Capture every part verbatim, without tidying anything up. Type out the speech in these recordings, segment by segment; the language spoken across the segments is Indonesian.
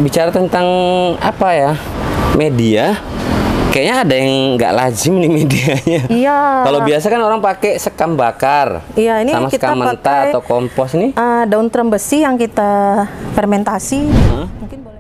bicara tentang apa ya, media, kayaknya ada yang nggak lazim nih medianya. Iya. Kalau biasa kan orang pakai sekam bakar. Iya, ini sama kita sekam mentah pakai atau kompos nih. uh, daun terem besi yang kita fermentasi. Huh? Mungkin boleh.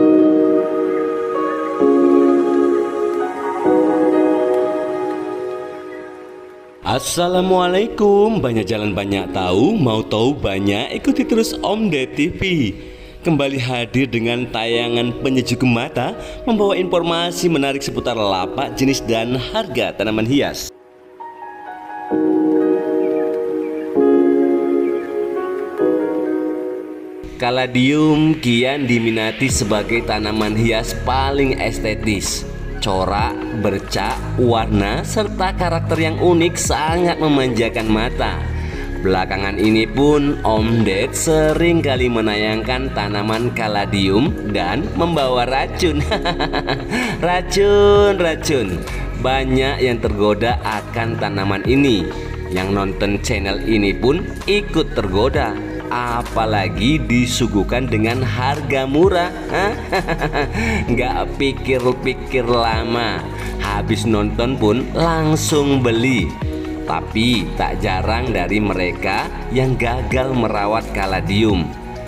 Assalamualaikum, banyak jalan banyak tahu, mau tahu banyak, ikuti terus Om Ded T V. Kembali hadir dengan tayangan penyejuk mata, membawa informasi menarik seputar lapak, jenis dan harga tanaman hias. Kaladium kian diminati sebagai tanaman hias paling estetis. Corak, bercak, warna, serta karakter yang unik sangat memanjakan mata. Belakangan ini pun Om Ded sering kali menayangkan tanaman kaladium dan membawa racun. Racun, racun. Banyak yang tergoda akan tanaman ini. Yang nonton channel ini pun ikut tergoda. Apalagi disuguhkan dengan harga murah. Nggak pikir-pikir lama, habis nonton pun langsung beli. Tapi tak jarang dari mereka yang gagal merawat kaladium.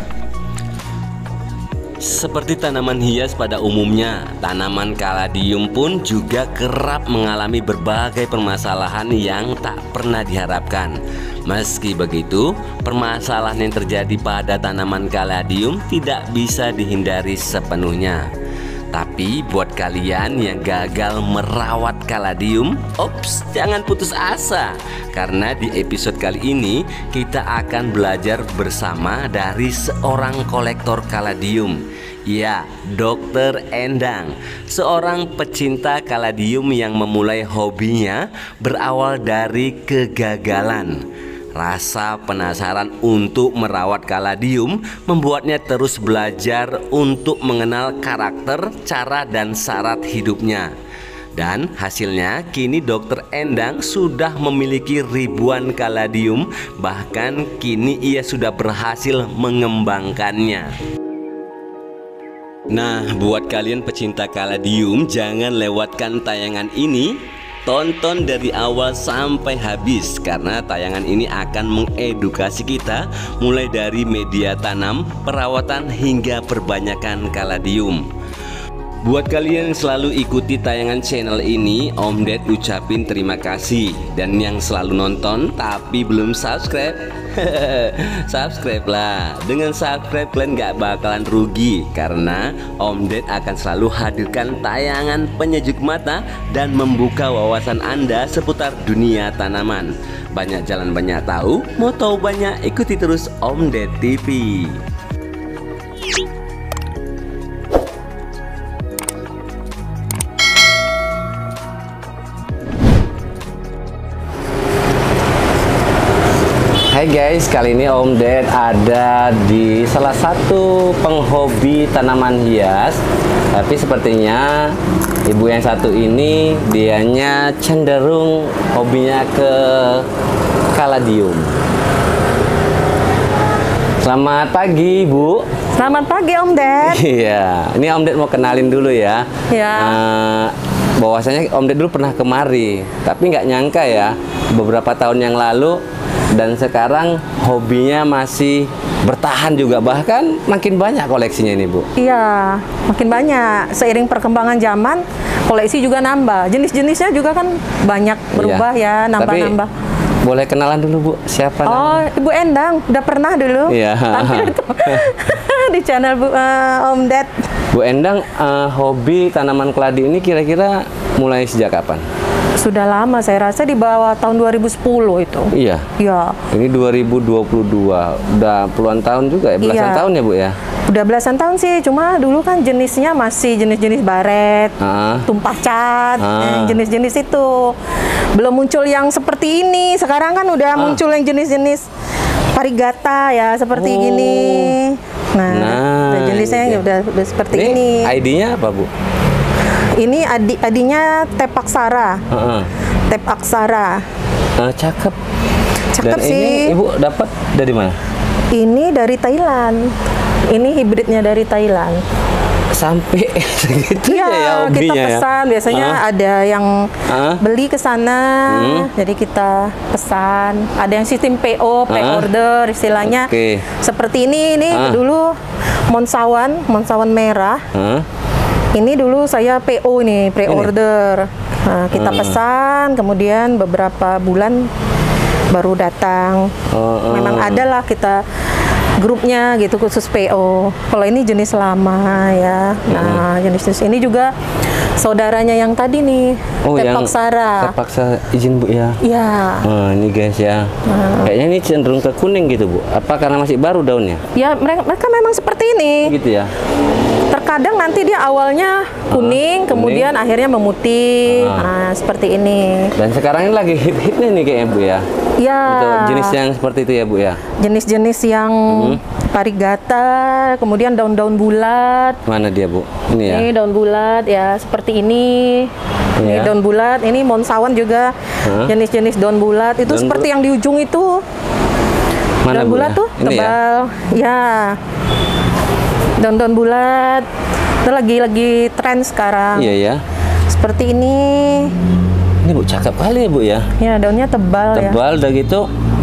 Seperti tanaman hias pada umumnya, tanaman kaladium pun juga kerap mengalami berbagai permasalahan yang tak pernah diharapkan. Meski begitu, permasalahan yang terjadi pada tanaman kaladium tidak bisa dihindari sepenuhnya. Tapi buat kalian yang gagal merawat kaladium, ops, jangan putus asa. Karena di episode kali ini kita akan belajar bersama dari seorang kolektor kaladium. Ya, dokter Endang, seorang pecinta kaladium yang memulai hobinya berawal dari kegagalan. Rasa penasaran untuk merawat kaladium membuatnya terus belajar untuk mengenal karakter, cara, dan syarat hidupnya. Dan hasilnya kini dokter Endang sudah memiliki ribuan kaladium, bahkan kini ia sudah berhasil mengembangkannya. Nah, buat kalian pecinta kaladium, jangan lewatkan tayangan ini. Tonton dari awal sampai habis karena tayangan ini akan mengedukasi kita mulai dari media tanam, perawatan hingga perbanyakan kaladium. Buat kalian yang selalu ikuti tayangan channel ini, Om Ded ucapin terima kasih. Dan yang selalu nonton tapi belum subscribe, subscribe lah. Dengan subscribe kalian gak bakalan rugi, karena Om Ded akan selalu hadirkan tayangan penyejuk mata dan membuka wawasan Anda seputar dunia tanaman. Banyak jalan banyak tahu, mau tahu banyak, ikuti terus Om Ded T V. Hai guys, kali ini Om Ded ada di salah satu penghobi tanaman hias. Tapi sepertinya ibu yang satu ini dianya cenderung hobinya ke kaladium. Selamat pagi Bu. Selamat pagi Om Ded. Iya, ini Om Ded mau kenalin dulu ya. Ya. Uh, bahwasanya Om Ded dulu pernah kemari, tapi nggak nyangka ya beberapa tahun yang lalu. Dan sekarang hobinya masih bertahan juga, bahkan makin banyak koleksinya ini Bu. Iya, makin banyak. Seiring perkembangan zaman, koleksi juga nambah. Jenis-jenisnya juga kan banyak berubah iya. ya, nambah-nambah. Boleh kenalan dulu Bu, siapa Oh, namanya? Ibu Endang, udah pernah dulu iya. tampil itu di channel Bu, uh, Om Ded. Bu Endang, uh, hobi tanaman keladi ini kira-kira mulai sejak kapan? Sudah lama, saya rasa di bawah tahun dua ribu sepuluh itu. Iya. Iya. Ini dua ribu dua puluh dua, udah puluhan tahun juga ya, belasan iya. tahun ya Bu ya? Udah belasan tahun sih, cuma dulu kan jenisnya masih jenis-jenis baret, ah. tumpah cat, ah. jenis-jenis itu. Belum muncul yang seperti ini, sekarang kan udah ah. muncul yang jenis-jenis varigata ya, seperti oh. gini. Nah, nah jenisnya gitu. udah, udah seperti ini. Ini I D-nya apa Bu? Ini adi, adinya tep aksara. Uh-uh. Tep aksara. Uh, cakep. Cakep Dan sih. Ini Ibu dapat dari mana? Ini dari Thailand. Ini hibridnya dari Thailand. sampai segitu Iya, ya kita hobinya ya? pesan. Biasanya Hah? ada yang Hah? beli ke sana, Hmm. jadi kita pesan. Ada yang sistem P O, Hah? pre-order istilahnya. Oke. Seperti ini, ini Hah? dulu monsawan, monsawan merah. Hah? Ini dulu saya P O nih, pre-order. Nah, kita Hmm. pesan, kemudian beberapa bulan baru datang. Oh, oh. Memang ada lah kita grupnya gitu khusus P O. Kalau ini jenis lama ya. Nah, jenis-jenis ini juga saudaranya yang tadi nih, Oh, yang Tepaksara. terpaksa izin Bu ya. Ya. Oh, ini guys ya. Kayaknya ini cenderung ke kuning gitu Bu. Apa karena masih baru daunnya? Ya, mereka, mereka memang seperti ini. Gitu ya. Terkadang nanti dia awalnya kuning, kemudian akhirnya memutih. Ah. Nah, seperti ini. Dan sekarang ini lagi hit-hitnya nih kayaknya Bu ya. Ya. Untuk jenis yang seperti itu ya Bu ya. Jenis-jenis yang parigata, kemudian daun-daun bulat. Mana dia Bu? Ini ya. Ini daun bulat ya, seperti ini. Ini Iya. daun bulat, ini monsawan juga Hah? jenis-jenis daun bulat. Itu Daun seperti bulat. yang di ujung itu. Mana daun Bu bulat ya? tuh Ini ya. tebal. Ya. Daun-daun bulat. Itu lagi-lagi tren sekarang. Iya ya. Seperti ini. Ini Bu cakep kali ya Bu ya. Ya, daunnya tebal, ya. Tebal udah gitu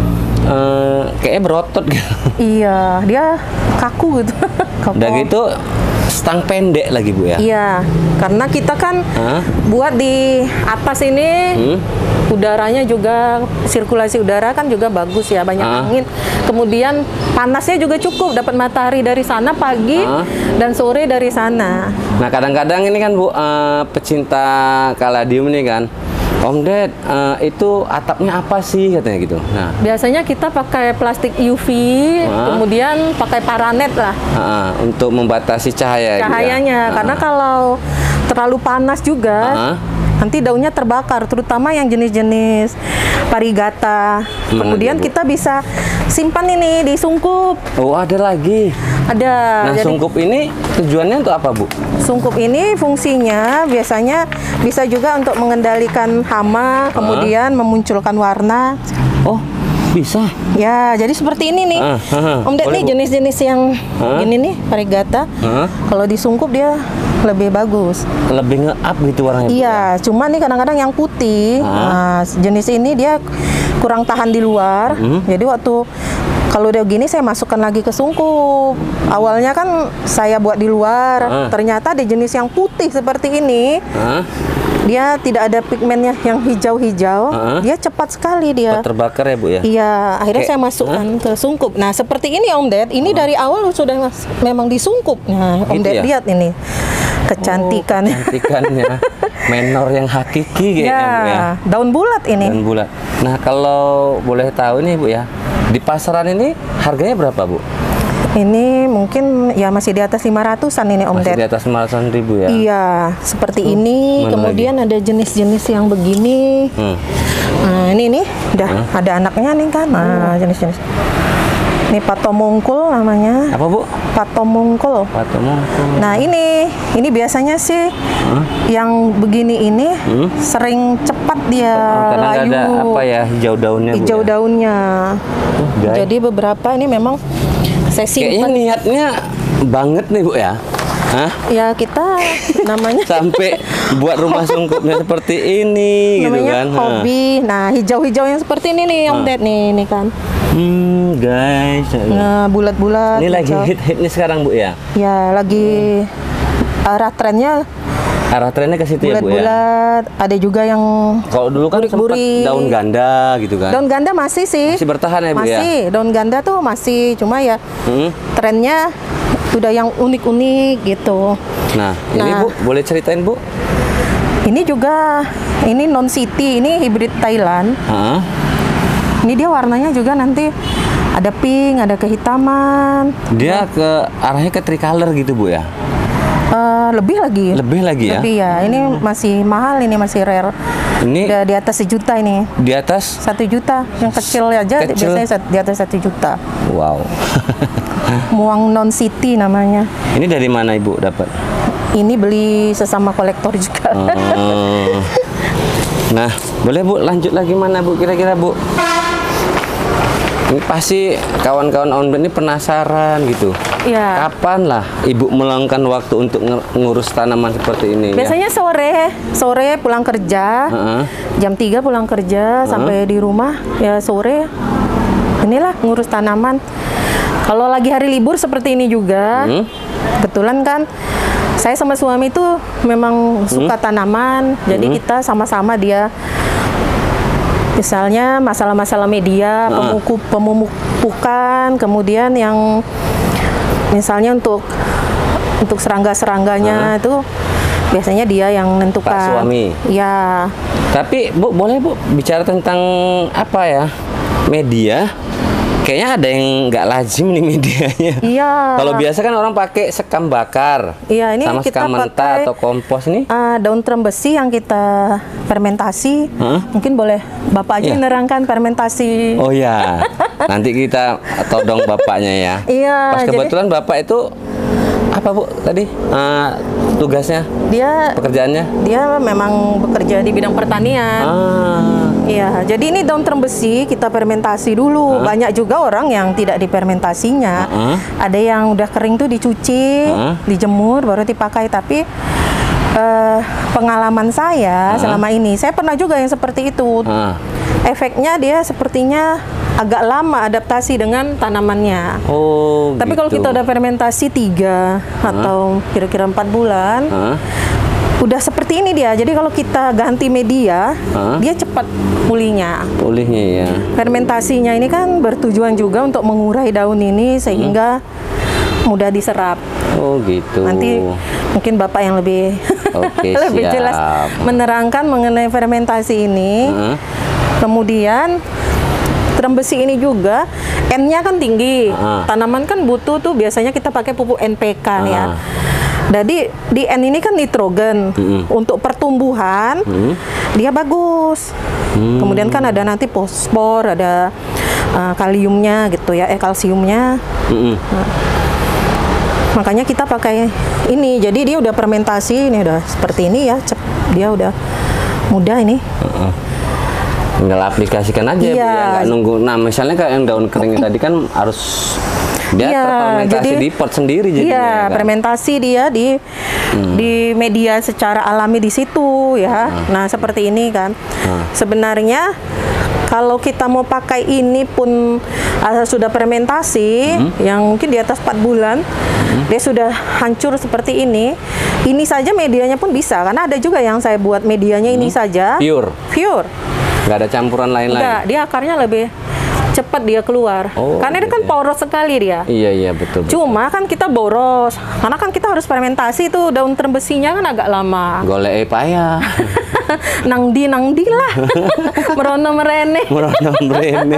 eh, kayaknya berotot gitu. Iya, dia kaku gitu. Kaku. Udah gitu stang pendek lagi Bu ya. Iya, karena kita kan Hah? buat di atas ini Hmm? udaranya juga, sirkulasi udara kan juga bagus ya, banyak Ah. angin. Kemudian panasnya juga cukup, dapat matahari dari sana pagi Ah. dan sore dari sana. Nah kadang-kadang ini kan Bu eh, pecinta kaladium nih kan, Om Ded eh, itu atapnya apa sih katanya gitu. Nah Biasanya kita pakai plastik U V, Ah. kemudian pakai paranet lah ah, untuk membatasi cahaya. gitu ya. cahayanya, Ah. karena kalau terlalu panas juga. Ah. Nanti daunnya terbakar, terutama yang jenis-jenis parigata. Mana Kemudian dia, Bu? kita bisa simpan ini di sungkup. Oh ada lagi. Ada. Nah Jadi sungkup ini tujuannya untuk apa Bu? sungkup ini fungsinya biasanya bisa juga untuk mengendalikan hama, kemudian memunculkan warna. Oh bisa. Ya, jadi seperti ini nih. Ah, ah, ah. Om Ded Boleh, nih Bu. jenis-jenis yang Ah. gini nih, parigata. Ah. Kalau disungkup dia lebih bagus. Lebih nge-up gitu warnanya. Bu, ya? Iya, cuman nih kadang-kadang yang putih, Ah. nah, jenis ini dia kurang tahan di luar. Hmm. Jadi waktu kalau udah gini saya masukkan lagi ke sungkup. Awalnya kan saya buat di luar, Ah. ternyata ada jenis yang putih seperti ini. Hah? Dia tidak ada pigmennya yang hijau-hijau. Ah. Dia cepat sekali dia. Oh, terbakar ya Bu ya? Iya, akhirnya Kayak- saya masukkan ke sungkup. Nah, seperti ini Om Ded. Ini dari awal sudah mas- memang disungkup. Nah, Om Gitu Ded ya? lihat ini kecantikan. Cantikannya menor yang hakiki kayaknya Bu ya. Ya, daun bulat ini. Dan bulat. Nah kalau boleh tahu nih Bu ya, di pasaran ini harganya berapa Bu? Ini mungkin ya masih di atas lima ratusan ini Om Masih Ded. di atas lima ratus ribu ya? Iya, seperti ini. mana Kemudian ada jenis-jenis yang begini. Hmm. Nah, ini nih, udah ada anaknya nih kan. Nah, jenis-jenis. Ini patomungkul namanya. Apa Bu? Patomungkul. Patung mungkul. Nah, ini ini biasanya sih yang begini ini sering cepat dia Karena nggak layu. ada apa ya hijau daunnya Bu Hijau ya? daunnya. Oh, guys. Jadi beberapa ini memang saya Kayaknya simpan. niatnya banget nih Bu ya? Hah? Ya kita namanya Sampai buat rumah sungkupnya seperti ini gitu namanya kan? Hah. hobi. Nah, hijau-hijau yang seperti ini nih Om Ded nih, ini kan. Hmm guys. Nah, bulat-bulat. Ini lagi hijau. hit-hitnya sekarang Bu ya? Ya, lagi arah trennya Arah trennya ke situ ya Bu ya? bulat-bulat. Ada juga yang Kalau dulu kan sempat Burik-burik. daun ganda gitu kan? daun ganda masih sih. Masih bertahan ya Bu ya? Masih, daun ganda tuh masih, cuma ya Hmm? trennya udah yang unik-unik gitu. Nah, ini Nah. Bu, boleh ceritain Bu? Ini juga, ini non city, ini hybrid Thailand. Hah? Ini dia warnanya juga nanti ada pink, ada kehitaman. Dia ke arahnya ke tricolor gitu Bu ya? Eh, lebih lagi. Lebih lagi ya? Lebih ya. Ini masih mahal, ini masih rare. Ini Udah di atas sejuta ini. di atas, Satu juta. Yang kecil aja Kecil. biasanya sat- di atas satu juta. wow. Muang non city namanya. Ini dari mana Ibu dapat? Ini beli sesama kolektor juga. Oh. Nah, boleh Bu lanjut lagi mana Bu kira-kira Bu? Ini pasti kawan-kawan Om Ded ini penasaran gitu. Iya. kapan lah Ibu meluangkan waktu untuk nge- ngurus tanaman seperti ini? Biasanya sore, sore pulang kerja, Heeh. jam tiga pulang kerja, sampai di rumah ya sore. Inilah ngurus tanaman. Kalau lagi hari libur seperti ini juga, Hmm. kebetulan kan saya sama suami itu memang suka tanaman, jadi kita sama-sama dia. Misalnya masalah-masalah media, pemuku, pemupukan, kemudian yang misalnya untuk untuk serangga-serangganya itu biasanya dia yang menentukan. Pak suami. Ya. Tapi Bu, boleh Bu bicara tentang apa ya? Media. Kayaknya ada yang nggak lazim nih medianya. Iya. Kalau biasa kan orang pakai sekam bakar. Iya, ini sama kita sekam mentah pakai, atau kompos nih. Ah, daun terem besi yang kita fermentasi. Hah? Mungkin boleh Bapak aja Iya. menerangkan fermentasi. Oh ya, nanti kita todong bapaknya ya. Iya, Pas jadi- kebetulan bapak itu apa Bu tadi Eh, tugasnya, Dia pekerjaannya? dia memang bekerja di bidang pertanian. Ah, Iya, jadi ini daun terem besi kita fermentasi dulu. Banyak juga orang yang tidak difermentasinya. Heeh. Ada yang udah kering tuh dicuci, Heeh. dijemur baru dipakai. Tapi eh, pengalaman saya selama ini, saya pernah juga yang seperti itu. ah. Efeknya dia sepertinya agak lama adaptasi dengan tanamannya. Oh. Tapi kalau gitu. kita udah fermentasi tiga atau kira-kira empat bulan, Hah? udah seperti ini dia. Jadi kalau kita ganti media, Hah? dia cepat pulihnya. Pulihnya ya. Fermentasinya ini kan bertujuan juga untuk mengurai daun ini sehingga mudah diserap. Oh gitu. Nanti mungkin Bapak yang lebih Oke, lebih siap. jelas menerangkan mengenai fermentasi ini. Heeh. Kemudian terem besi ini juga N-nya kan tinggi. Ah. Tanaman kan butuh tuh biasanya kita pakai pupuk N P K ya. Ah. Jadi di N ini kan nitrogen. Mm-mm. Untuk pertumbuhan dia bagus. Hmm. Kemudian kan ada nanti fosfor, ada uh, kaliumnya gitu ya, eh kalsiumnya. Mm-mm. Makanya kita pakai ini. Jadi dia udah fermentasi, ini udah seperti ini ya. Cep, dia udah mudah ini. Tinggal aplikasikan aja Bu Iya. ya, nggak nunggu. Nah misalnya kayak yang daun kering tadi kan harus dia Iya, terfermentasi jadi- di pot sendiri jadinya. Iya, ya kan? fermentasi dia di di media secara alami di situ ya. Nah, seperti ini kan. Sebenarnya kalau kita mau pakai ini pun uh, sudah fermentasi yang mungkin di atas empat bulan, dia sudah hancur seperti ini. Ini saja medianya pun bisa karena ada juga yang saya buat medianya ini saja. Pure, Pure. nggak ada campuran lain-lain. Enggak, dia akarnya lebih cepat dia keluar. Oh, karena dia kan gitu ya. poros sekali dia. Iya iya betul. betul. Cuma kan kita boros, karena kan kita harus fermentasi tuh daun terem besinya kan agak lama. Golek payah. Nang di nang di lah, merono merene, Merono mrene.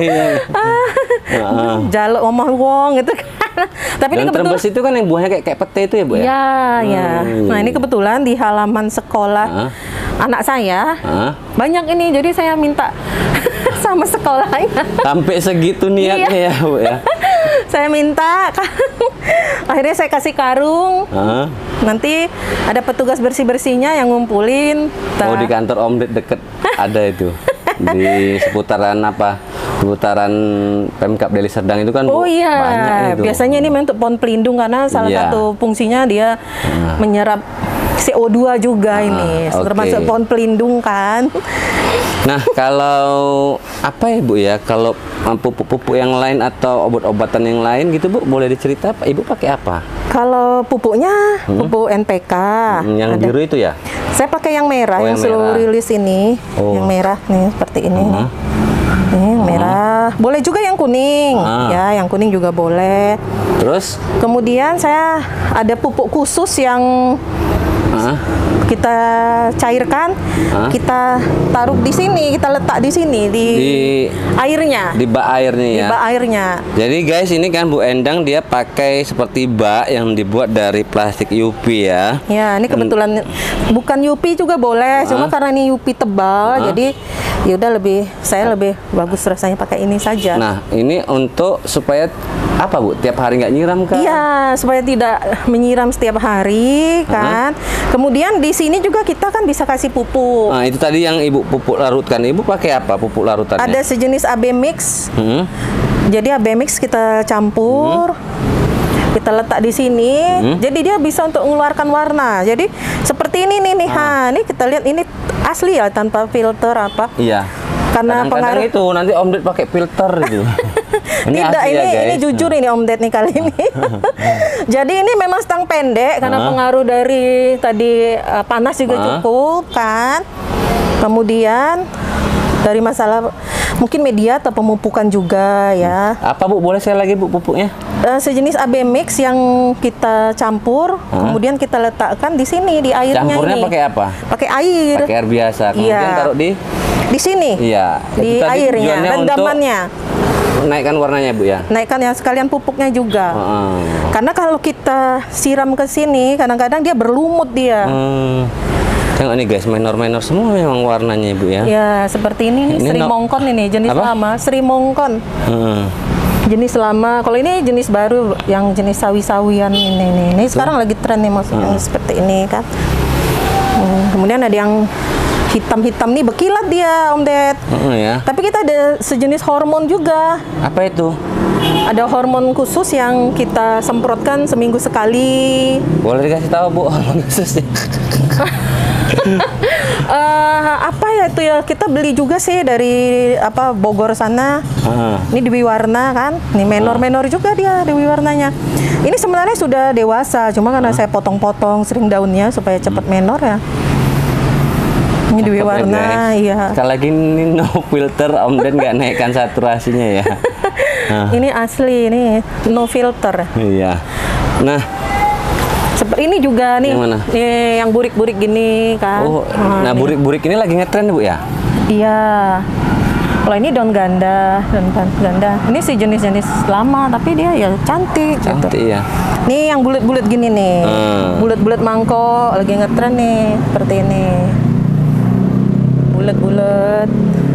Heeh. jaluk omah wong gitu kan. Tapi ini Dan kebetulan. terbes itu kan yang buahnya kayak kayak pete itu ya Bu ya? Ya, ya. Hmm, Nah iya, ini iya. kebetulan di halaman sekolah Hah? anak saya Hah? banyak ini, jadi saya minta sama sekolahnya. Sampai segitu niatnya ya Bu ya? Saya minta, akhirnya saya kasih karung. Hah? Nanti ada petugas bersih-bersihnya yang ngumpulin. Oh Nah, di kantor Om Ded deket ada itu di seputaran apa? Seputaran Pemkab Deli Serdang itu kan Bu, Oh iya, banyak itu. biasanya ini memang untuk pohon pelindung karena salah Iya. satu fungsinya dia menyerap C O dua juga ini, oke. termasuk pohon pelindung kan. Nah kalau apa ya Bu ya? Kalau uh, pupuk-pupuk yang lain atau obat-obatan yang lain gitu Bu, boleh dicerita Pak? Ibu pakai apa? Kalau pupuknya pupuk N P K. Hmm, yang ada. biru itu ya? Saya pakai yang merah, Oh, yang, yang slow merah. release ini, Oh. yang merah nih seperti ini. Hmm. nih. Ini yang merah. Boleh juga yang kuning, Ah. ya, yang kuning juga boleh. Terus? Kemudian saya ada pupuk khusus yang Hah? kita cairkan, Hah? kita taruh di sini, kita letak di sini di, Di airnya, di bak airnya di ya? bak airnya. Jadi guys ini kan Bu Endang dia pakai seperti bak yang dibuat dari plastik U P ya. Ya, ini kebetulan bukan U P juga boleh, cuma karena ini U P tebal, jadi ya udah lebih saya lebih bagus rasanya pakai ini saja. Nah ini untuk supaya apa Bu? Tiap hari nggak nyiram kan? Iya, supaya tidak menyiram setiap hari kan. Kemudian di sini juga kita kan bisa kasih pupuk. Nah itu tadi yang Ibu pupuk larutkan. Ibu pakai apa pupuk larutannya? Ada sejenis A B mix. Hmm? Jadi A B mix kita campur. kita letak di sini, hmm? jadi dia bisa untuk mengeluarkan warna. Jadi seperti ini nih nih, ah. ha, ini kita lihat ini asli ya tanpa filter apa? Iya. Karena pengaruh itu nanti Om Ded pakai filter itu. Ini Tidak, ini ya, ini jujur ini Om Ded nih kali ini. Jadi ini memang stang pendek karena uh. pengaruh dari tadi uh, panas juga uh. cukup kan. Kemudian dari masalah mungkin media atau pemupukan juga ya. Apa Bu? Boleh saya lagi Bu pupuknya? Uh, sejenis A B mix yang kita campur, huh? kemudian kita letakkan di sini di airnya. Campurnya ini. pakai apa? Pakai air. Pakai air biasa. Kemudian ya. taruh di di sini. Iya. Di airnya, rendamannya. Naikkan warnanya Bu ya. Naikkan ya sekalian pupuknya juga. Hmm. Karena kalau kita siram ke sini, kadang-kadang dia berlumut dia. Hmm. Tengok nih guys, menor-menor semua memang warnanya Ibu ya. Ya, seperti ini nih, ini Sri no... Mongkon ini, jenis apa? lama, Sri Mongkon. Hmm. Jenis lama. Kalau ini jenis baru yang jenis sawi-sawian ini nih. Ini sekarang lagi tren nih maksudnya hmm. seperti ini kan. Hmm. Kemudian ada yang hitam-hitam nih, berkilat dia Om Ded. Hmm, ya. Tapi kita ada sejenis hormon juga. Apa itu? Ada hormon khusus yang kita semprotkan seminggu sekali. Boleh dikasih tahu Bu hormon khususnya? uh, apa ya itu ya, kita beli juga sih dari apa Bogor sana. Uh. Ini Dewi Warna kan, ini menor-menor juga dia Dewi Warnanya. Ini sebenarnya sudah dewasa, cuma karena uh. saya potong-potong sering daunnya supaya cepat menor ya. Ini Dewi Warna, iya. Sekali lagi ini no filter, Om Ded nggak naikkan saturasinya ya. uh. Ini asli, ini no filter. Iya. Nah. Seperti ini juga nih, yang nih yang burik-burik gini kan. Oh, nah burik-burik ini lagi ngetren Bu ya? Iya. Kalau ini daun ganda, daun ganda. Ini sih jenis-jenis lama, tapi dia ya cantik. Cantik gitu. Ya. Nih yang bulat-bulat gini nih, bulat-bulat hmm. mangkok lagi ngetren nih, seperti ini. Bulat-bulat.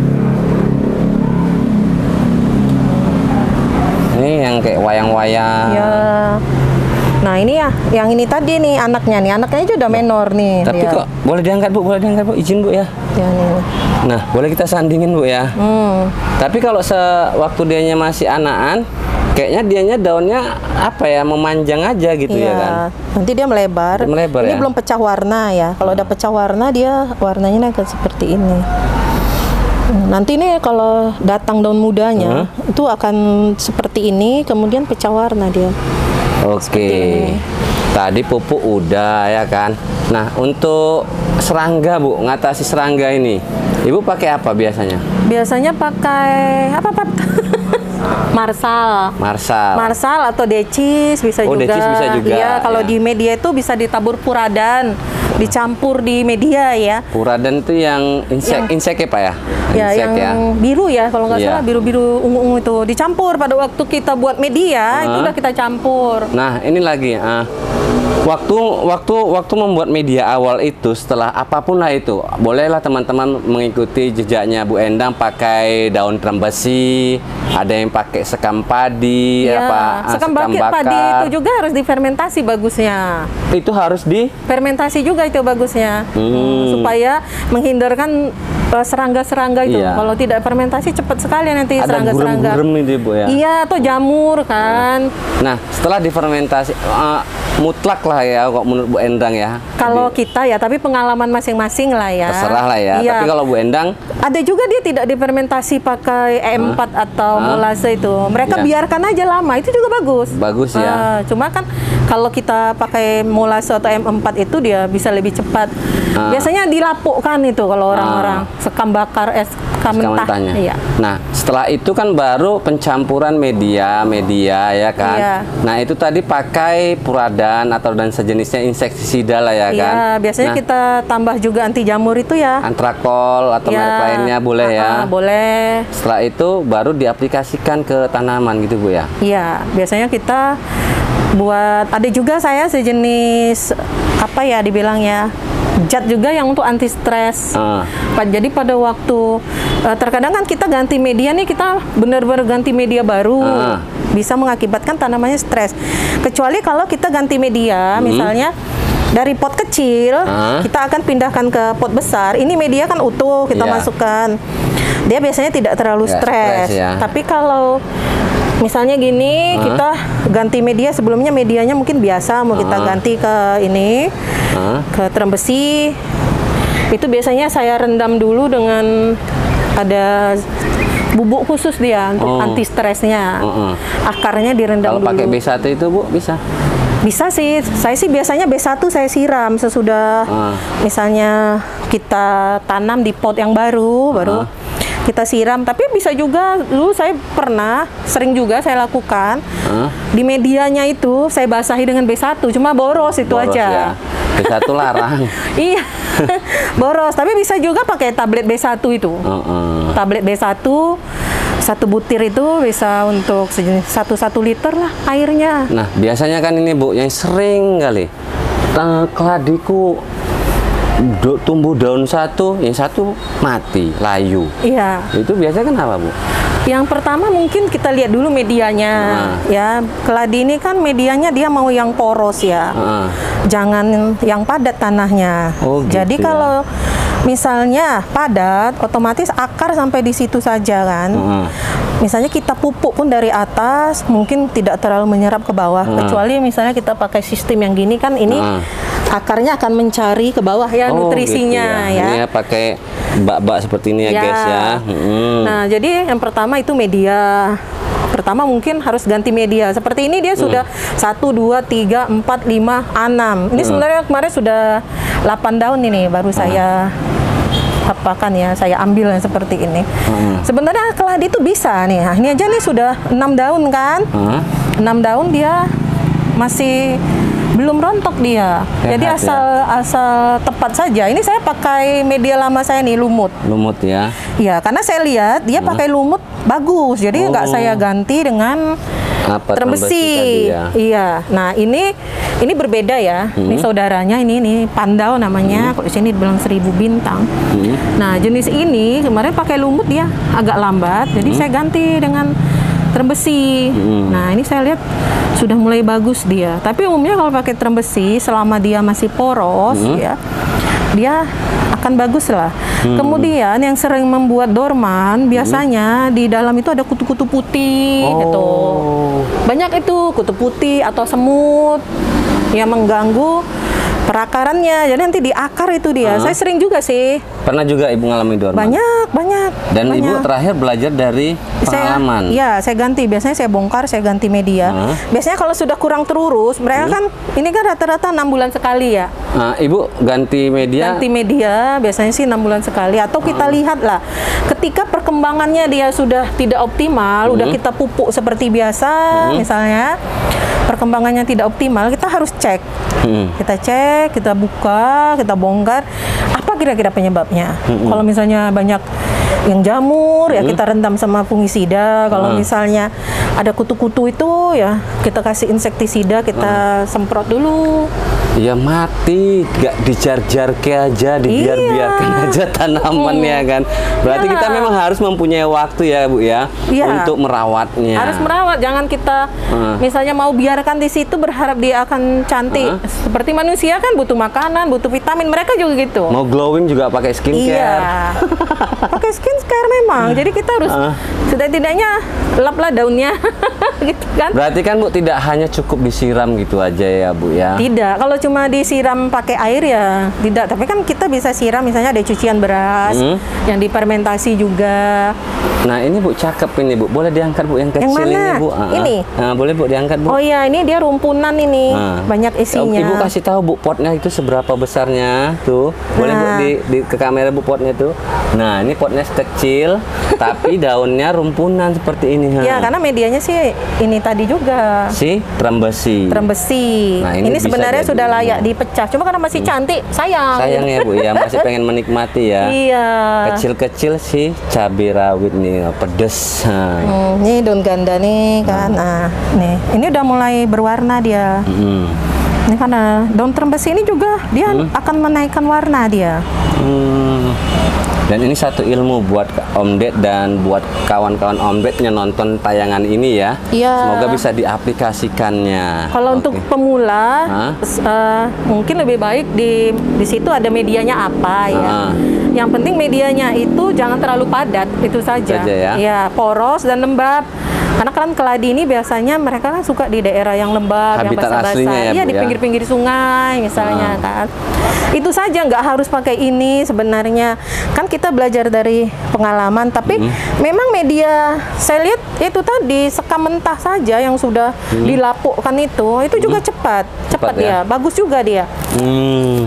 Ini yang kayak wayang-wayang. Ya. Nah ini ya, yang ini tadi nih anaknya nih, anaknya aja udah menor nih. Tapi dia. Kok boleh diangkat Bu, boleh diangkat Bu, izin Bu ya. Ya nih. Nah boleh kita sandingin Bu ya. Hmm. Tapi kalau sewaktu dianya masih anakan, kayaknya dianya daunnya apa ya, memanjang aja gitu ya, ya kan. Nanti dia melebar. Melebar ini ya? belum pecah warna ya. Kalau udah pecah warna dia warnanya akan seperti ini. Nanti nih kalau datang daun mudanya hmm? itu akan seperti ini, kemudian pecah warna dia. Oke, tadi pupuk udah ya kan. Nah untuk serangga Bu, ngatasi serangga ini, Ibu pakai apa biasanya? Biasanya pakai apa Pak? Marsal. Marsal. Marsal atau decis bisa oh, juga. Decis bisa juga. Iya, kalau ya. Di media itu bisa ditabur puradan, dicampur di media ya. Puradan itu yang insek, yang, insek ya Pak ya? Ya, insek, yang ya. biru ya kalau nggak ya. salah, biru-biru ungu-ungu itu dicampur pada waktu kita buat media, uh. itu udah kita campur. Nah ini lagi. Uh, Waktu waktu waktu membuat media awal itu, setelah apapun lah itu, bolehlah teman-teman mengikuti jejaknya Bu Endang, pakai daun trembesi, ada yang pakai sekam padi, ya, apa sekam, sekam bakar. Padi itu juga harus difermentasi bagusnya. Itu harus di fermentasi juga itu bagusnya, hmm. supaya menghindarkan serangga-serangga itu. Iya. Kalau tidak fermentasi cepat sekali nanti serangga-serangga. Ada gurem-gurem itu Bu ya. Iya, atau jamur kan. Nah, setelah difermentasi uh, mutlak lah ya kok menurut Bu Endang ya. Kalau Jadi, kita ya, tapi pengalaman masing-masing lah ya. Terserah lah ya. Iya. Tapi kalau Bu Endang ada juga dia tidak difermentasi pakai E empat huh? atau huh? molase itu. Mereka ya. biarkan aja lama, itu juga bagus. Bagus ya. Uh, cuma kan kalau kita pakai molase atau M empat itu dia bisa lebih cepat. Uh. Biasanya dilapukkan itu kalau orang-orang uh. sekam bakar es sekam mentah. Iya. Nah, setelah itu kan baru pencampuran media-media ya kan. Iya. Nah, itu tadi pakai puradan atau dan sejenisnya insektisida lah ya iya, kan. Iya, biasanya nah, kita tambah juga anti jamur itu ya. Antrakol atau ya. merek lainnya boleh uh, ya. Boleh. Setelah itu baru diaplikasikan ke tanaman gitu Bu ya. Iya, biasanya kita buat, ada juga saya sejenis apa ya dibilangnya, zat juga yang untuk anti stres. Uh. Jadi pada waktu uh, terkadang kan kita ganti media nih, kita benar-benar ganti media baru, uh. bisa mengakibatkan tanamannya stres. Kecuali kalau kita ganti media, hmm. misalnya dari pot kecil, uh. kita akan pindahkan ke pot besar. Ini media kan utuh, kita yeah. masukkan. Dia biasanya tidak terlalu yeah, stres. Ya. Tapi kalau Misalnya gini, Hah? kita ganti media, sebelumnya medianya mungkin biasa, mau kita Hah? ganti ke ini, Hah? ke terem besi. Itu biasanya saya rendam dulu dengan ada bubuk khusus dia untuk Oh. anti stresnya. Uh-uh. Akarnya direndam Kalau dulu. pakai B satu itu Bu bisa? Bisa sih, saya sih biasanya B satu saya siram sesudah Ah. misalnya kita tanam di pot yang baru, baru Ah. kita siram. Tapi bisa juga, dulu saya pernah, sering juga saya lakukan, Ah. di medianya itu saya basahi dengan B satu, cuma boros itu Boros aja. ya. B satu larang. Iya, boros. Tapi bisa juga pakai tablet B satu itu. Uh-uh. Tablet B satu, satu butir itu bisa untuk sejenis satu satu liter lah airnya. Nah, biasanya kan ini Bu, yang sering kali eh, keladiku do- tumbuh daun satu, yang satu mati, layu. Iya. Itu biasanya kenapa Bu? Yang pertama mungkin kita lihat dulu medianya, Nah. ya. Keladi ini kan medianya dia mau yang poros ya, Heeh. jangan yang padat tanahnya. Oh, gitu Jadi ya. kalau misalnya padat, otomatis akar sampai di situ saja kan. Heeh. Misalnya kita pupuk pun dari atas, mungkin tidak terlalu menyerap ke bawah. Heeh. Kecuali misalnya kita pakai sistem yang gini kan, ini Heeh. akarnya akan mencari ke bawah ya Oh, nutrisinya gitu ya. Ini ya pakai bak-bak seperti ini ya, Ya. guys ya. Mm. Nah, jadi yang pertama itu media. Pertama mungkin harus ganti media. Seperti ini dia sudah satu, dua, tiga, empat, lima, enam. Ini sebenarnya kemarin sudah delapan daun ini baru saya apakan ya, saya ambil yang seperti ini. Sebenarnya keladi itu bisa nih. Nah, ini aja nih sudah enam daun kan? Hah? enam daun dia masih belum rontok dia. Sehat Jadi ya? asal asal tepat saja. Ini saya pakai media lama saya nih, lumut. Lumut ya. Iya, karena saya lihat dia pakai lumut bagus. Jadi nggak Oh. saya ganti dengan Apa terem terem besi besi. tadi ya? Iya. Nah, ini ini berbeda ya. Ini saudaranya ini ini pandau namanya. Kalau di sini dibilang seribu bintang. Hmm. Nah, jenis ini kemarin pakai lumut dia agak lambat. Jadi saya ganti dengan terem besi. Nah, ini saya lihat sudah mulai bagus dia. Tapi umumnya kalau pakai terem besi selama dia masih poros ya, dia akan bagus lah. Kemudian yang sering membuat dorman biasanya di dalam itu ada kutu-kutu putih gitu. Oh. Banyak itu kutu putih atau semut yang mengganggu perakarannya. Jadi nanti di akar itu dia. Saya sering juga sih. Pernah juga Ibu ngalami dorman? Banyak, banyak. Dan Ibu banyak. terakhir belajar dari Saya, pengalaman? ya, saya ganti. Biasanya saya bongkar, saya ganti media. Hah? Biasanya kalau sudah kurang terurus, mereka kan ini kan rata-rata enam bulan sekali ya. Nah, Ibu ganti media? Ganti media biasanya sih enam bulan sekali. Atau kita lihat lah, ketika perkembangannya dia sudah tidak optimal, udah kita pupuk seperti biasa, misalnya perkembangannya tidak optimal, kita harus cek. Hmm. Kita cek, kita buka, kita bongkar. Apa kira-kira penyebabnya? Kalau misalnya banyak yang jamur, ya kita rendam sama fungisida. Kalau misalnya ada kutu-kutu itu, ya kita kasih insektisida, kita semprot dulu. Ya mati, gak dijar-jarke aja, dibiar-biarkan aja tanamannya kan. Berarti Ya. kita memang harus mempunyai waktu ya Bu ya, Iya. untuk merawatnya. Harus merawat, jangan kita Hmm. misalnya mau biarkan di situ berharap dia akan cantik. Seperti manusia kan butuh makanan, butuh vitamin, mereka juga gitu. Mau glowing juga pakai skincare. Iya. Pakai skincare memang. Jadi kita harus Ah. setidak-tidaknya laplah daunnya. Gitu kan? Berarti kan Bu tidak hanya cukup disiram gitu aja ya Bu ya. Tidak, kalau cuma disiram pakai air ya tidak. Tapi kan kita bisa siram, misalnya ada cucian beras Hmm. yang difermentasi juga. Nah ini Bu cakep ini Bu, boleh diangkat Bu yang kecil Yang mana? ini Bu. Ah, ah. Ini? Nah, boleh Bu diangkat Bu. Oh iya, ini dia rumpunan ini, Nah. banyak isinya. Ibu kasih tahu Bu potnya itu seberapa besarnya tuh. Boleh Bu Nah. di, di ke kamera Bu potnya tuh. Nah, ini potnya kecil tapi daunnya rumpunan seperti ini. ha. Ya, karena medianya sih ini tadi juga. Si terem besi. Terem besi. Nah, ini ini bisa sebenarnya jadi sudah ini. layak dipecah. Cuma karena masih cantik, sayang. Sayang ya Bu ya, masih pengen menikmati ya. Iya. Kecil-kecil sih cabai rawit nih, pedes. Nah. Hmm, ini daun ganda nih kan. Nah, nih. Ini udah mulai berwarna dia. Hmm. Ini karena daun terem besi ini juga dia akan menaikkan warna dia. Hmm. Dan ini satu ilmu buat Om Ded dan buat kawan-kawan Om Ded yang nonton tayangan ini ya. Iya. Semoga bisa diaplikasikannya. Kalau Oke. untuk pemula, Hah? s- eh, mungkin lebih baik di di situ ada medianya apa ya. Ah. Yang penting medianya itu jangan terlalu padat, itu saja. Saja ya? Ya, poros dan lembab. Karena kan keladi ini biasanya mereka kan suka di daerah yang lembab, yang Habitat basah-basah. aslinya ya, Iya, Bu, di ya? pinggir-pinggir sungai misalnya Ah. kan. Itu saja, nggak harus pakai ini sebenarnya. Kan kita belajar dari pengalaman, tapi Hmm. memang media saya lihat itu tadi sekam mentah saja yang sudah dilapukkan itu, itu juga cepat, cepat, Hmm. Cepat ya? dia, bagus juga dia. Hmm.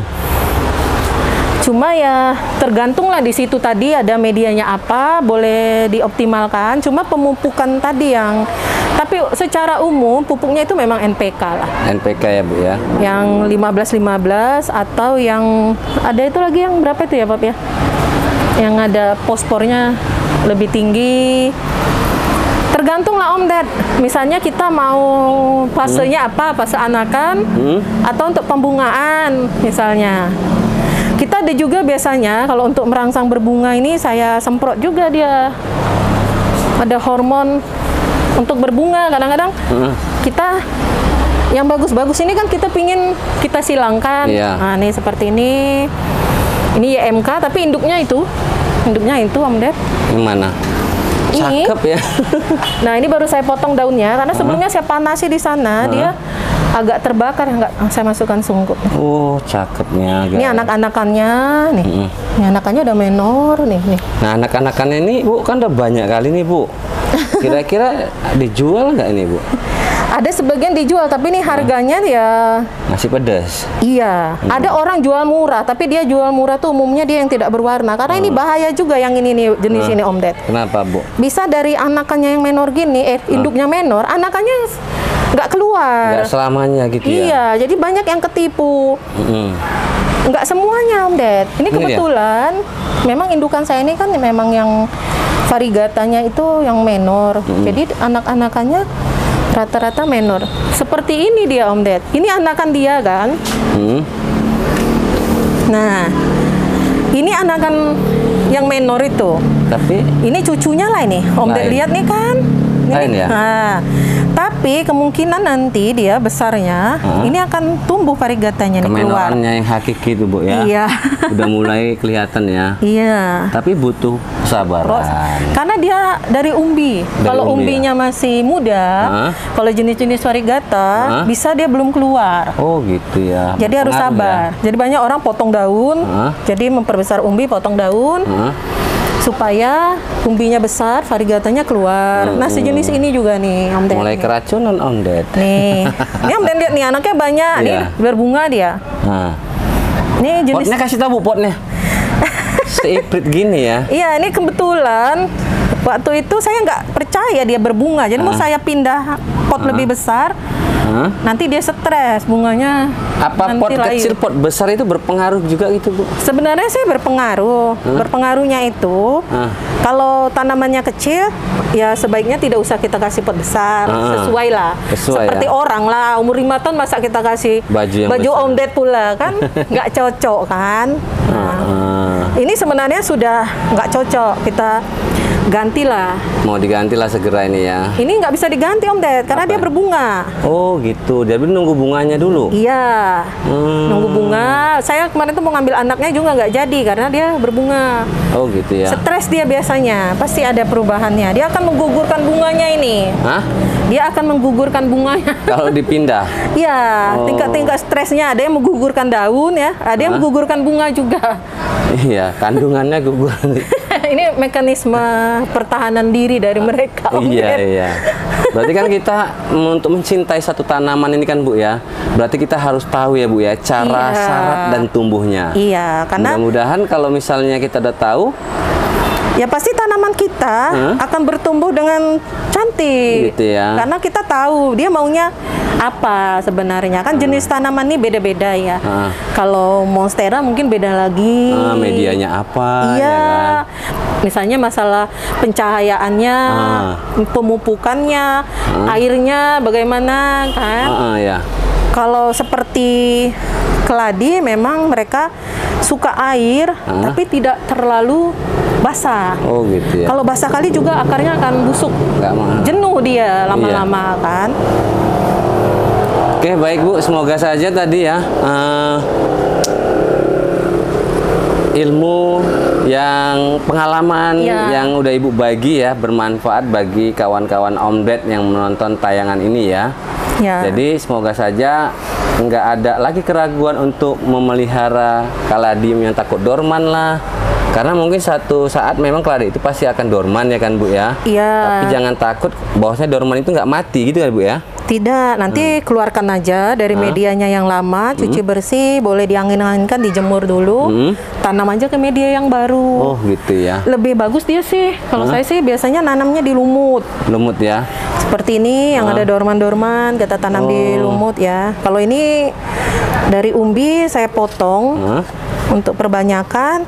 Cuma ya tergantung lah di situ tadi ada medianya apa, boleh dioptimalkan. Cuma pemupukan tadi yang, tapi secara umum pupuknya itu memang N P K lah. N P K ya Bu ya. Yang lima belas lima belas atau yang ada itu lagi yang berapa itu ya Pak ya? Yang ada fosfornya lebih tinggi. Tergantung lah Om Ded. Misalnya kita mau fasenya apa, fase anakan Hmm. atau untuk pembungaan misalnya. Kita ada juga biasanya kalau untuk merangsang berbunga ini saya semprot juga dia. Ada hormon untuk berbunga kadang-kadang. Hmm. Kita yang bagus-bagus ini kan kita pingin kita silangkan. Iya. Nah, ini seperti ini. Ini Y M K tapi induknya itu. Induknya itu Om Ded. Yang mana? Ini. Cakep ya. Nah, ini baru saya potong daunnya karena sebelumnya saya panasi di sana, dia agak terbakar, enggak saya masukkan sungguh. Oh, cakepnya. Ini guys. anak-anakannya nih. Mm-mm. Ini anakannya udah menor nih, nih. Nah, anak-anakannya ini Bu kan udah banyak kali nih Bu. Kira-kira dijual nggak ini Bu? Ada sebagian dijual, tapi ini harganya ya Masih pedas. iya. Ada orang jual murah, tapi dia jual murah tuh umumnya dia yang tidak berwarna. Karena ini bahaya juga yang ini nih jenis ini Om Ded. Kenapa Bu? Bisa dari anakannya yang menor gini, eh induknya menor, anakannya nggak keluar. Nggak selamanya gitu ya? Iya, jadi banyak yang ketipu. Mm-mm. Nggak semuanya Om Ded. Ini Ini dia? kebetulan memang indukan saya ini kan memang yang variegatanya itu yang menor. Jadi anak-anakannya rata-rata menor. Seperti ini dia Om Ded. Ini anakan dia kan. Hmm. Nah, ini anakan yang menor itu. Tapi Ini cucunya lah ini. Om Ded Lain. lihat nih kan. Ini. Lain ya? Nah, tapi kemungkinan nanti dia besarnya Hah? ini akan tumbuh variegatanya nih keluar. kemenorannya yang hakiki itu Bu ya. Iya. Udah mulai kelihatan ya. Iya. Tapi butuh kesabaran. Ros- Karena dia dari umbi. Kalau umbi, umbinya masih muda, Hah? kalau jenis-jenis variegata Hah? bisa dia belum keluar. Oh gitu ya. Jadi harus Berpengaruh sabar. Jadi banyak orang potong daun, Hah? jadi memperbesar umbi, potong daun Ya? Hah? supaya umbinya besar, variegatanya keluar. Nah sejenis ini juga nih Om Ded. Mulai keracunan Om Ded. Nih, ini Om Ded lihat nih anaknya banyak, nih Iya. berbunga dia. Nah, Ini jenis. potnya kasih tahu Bu potnya. Seiprit gini ya. Iya, ini kebetulan waktu itu saya nggak percaya dia berbunga. Jadi mau Ah. saya pindah pot lebih besar, Hah? nanti dia stres bunganya. Apa nanti pot layu. kecil, pot besar itu berpengaruh juga gitu Bu? Sebenarnya saya berpengaruh. Berpengaruhnya itu Ah. kalau tanamannya kecil, ya sebaiknya tidak usah kita kasih pot besar. Ah. Sesuai lah. Sesuai Seperti ya. orang lah, umur lima tahun masa kita kasih Baju yang besar. Om Ded pula kan, nggak cocok kan. Nah, Ah. ini sebenarnya sudah nggak cocok, kita gantilah. Mau diganti lah segera ini ya. Ini nggak bisa diganti Om Ded karena Apa? dia berbunga. Oh gitu. Jadi nunggu bunganya dulu. Iya, Hmm. nunggu bunga. Saya kemarin tuh mau ngambil anaknya juga nggak jadi karena dia berbunga. Oh gitu ya. Stres dia biasanya, pasti ada perubahannya. Dia akan menggugurkan bunganya ini. Hah? Dia akan menggugurkan bunganya. Kalau dipindah? Iya, Oh. tingkat-tingkat stresnya ada yang menggugurkan daun ya, ada yang Hah? menggugurkan bunga juga. Iya, kandungannya gugur. Ini mekanisme pertahanan diri dari mereka. Om Iya, Ded. iya. Berarti kan kita mm, untuk mencintai satu tanaman ini kan Bu ya. Berarti kita harus tahu ya Bu ya cara Iya. syarat dan tumbuhnya. Iya, karena Mudah-mudahan kalau misalnya kita udah tahu, ya pasti tanaman kita Hah? akan bertumbuh dengan cantik. Gitu ya. Karena kita tahu dia maunya apa sebenarnya. Kan jenis tanaman ini beda-beda ya. Hah. Kalau monstera mungkin beda lagi. ah, medianya apa Iya. ya kan? Misalnya masalah pencahayaannya, Ah. pemupukannya, airnya bagaimana kan. Ah, ah, ya. Kalau seperti keladi memang mereka suka air Ah. tapi tidak terlalu basah. Oh gitu ya. Kalau basah kali juga akarnya akan busuk. Nggak mau. Jenuh dia lama-lama Iya. kan. Oke, baik Bu, semoga saja tadi ya eh, ilmu yang pengalaman Ya. yang udah Ibu bagi ya, bermanfaat bagi kawan-kawan Om Ded yang menonton tayangan ini ya. Ya. Jadi semoga saja nggak ada lagi keraguan untuk memelihara kaladium yang takut dorman lah. Karena mungkin satu saat memang keladi itu pasti akan dorman ya kan Bu ya. Iya. Tapi jangan takut bahwasanya dorman itu nggak mati gitu kan Bu ya. Tidak, nanti keluarkan aja dari medianya yang lama, cuci bersih, boleh diangin-anginkan, dijemur dulu, Hmm. tanam aja ke media yang baru. Oh gitu ya. Lebih bagus dia sih. Kalau saya sih biasanya nanamnya di lumut. Lumut ya. Seperti ini yang ada dorman-dorman, kita tanam di Oh. lumut ya. Kalau ini dari umbi saya potong Hah? untuk perbanyakan.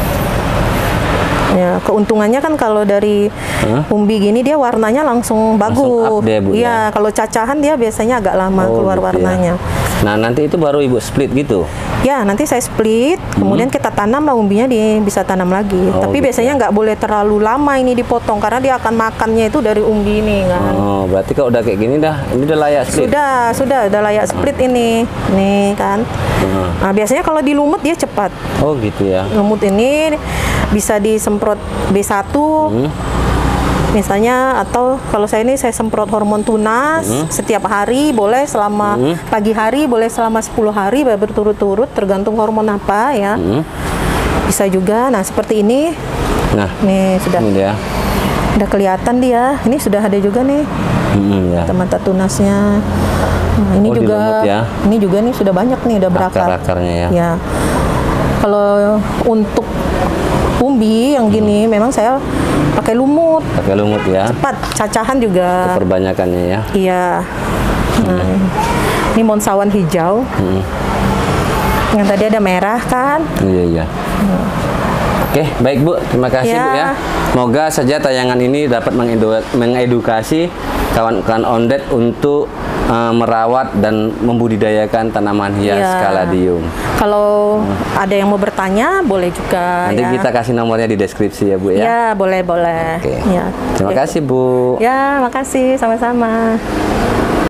Ya, keuntungannya kan kalau dari Hah? umbi gini dia warnanya langsung bagus. up dia, Bu, ya? Iya, kalau cacahan dia biasanya agak lama Oh, keluar gitu ya. warnanya. Nah nanti itu baru Ibu split gitu. Ya, nanti saya split, kemudian kita tanam lah umbinya di bisa tanam lagi. Oh, Tapi gitu biasanya nggak boleh terlalu lama ini dipotong karena dia akan makannya itu dari umbi ini kan. Oh berarti kalau udah kayak gini dah, ini udah layak split. Sudah, sudah, udah layak split ini. Nih kan. Hmm. Nah, biasanya kalau di lumut dia cepat. Oh gitu ya. Lumut ini bisa disemprot B satu Hmm. misalnya, atau kalau saya ini saya semprot hormon tunas setiap hari, boleh selama Hmm. pagi hari, boleh selama sepuluh hari berturut-turut tergantung hormon apa ya. Hmm. Bisa juga. Nah, seperti ini. Nah Nih sudah ini dia. udah kelihatan dia. Ini sudah ada juga nih Hmm, ya. mata tunasnya. Nah, ini Oh, di juga lumut ya. ini juga nih sudah banyak nih, udah berakar. Akar-akarnya ya. Ya. Kalau untuk umbi yang gini memang saya pakai lumut. Pakai lumut ya. Cepat, cacahan juga. Perbanyakannya ya. Iya. Nah, ini monsawan hijau. Hmm. Yang tadi ada merah kan? Iya iya. Oke, baik Bu, terima kasih Ya. Bu ya. Semoga saja tayangan ini dapat mengedu- mengedukasi kawan-kawan Om Ded untuk uh, merawat dan membudidayakan tanaman hias Ya. kaladium. Kalau ada yang mau bertanya, boleh juga. Nanti ya. kita kasih nomornya di deskripsi ya Bu ya. Ya, boleh boleh. Oke. Ya. Terima Oke. kasih Bu. Ya, makasih sama-sama.